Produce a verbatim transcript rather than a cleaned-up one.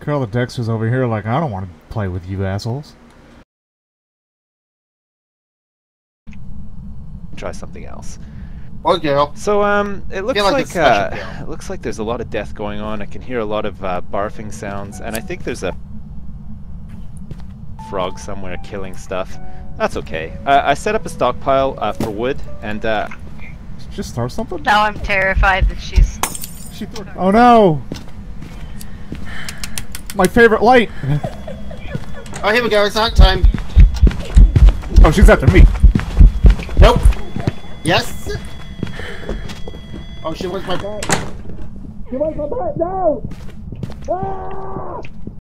Carl the Dexter's over here like, I don't want to play with you assholes. Try something else. Or girl. So um, it looks like like, it's special uh, it looks like there's a lot of death going on. I can hear a lot of uh, barfing sounds, and I think there's a frog somewhere killing stuff. That's okay. Uh, I set up a stockpile uh, for wood, and uh, Did you just throw something? Now I'm terrified that she's... She threw. Oh no! My favorite light! Oh, here we go. It's night time. Oh, she's after me. Nope. Yes. Oh, she wants my butt. She wants my butt. No. Ah!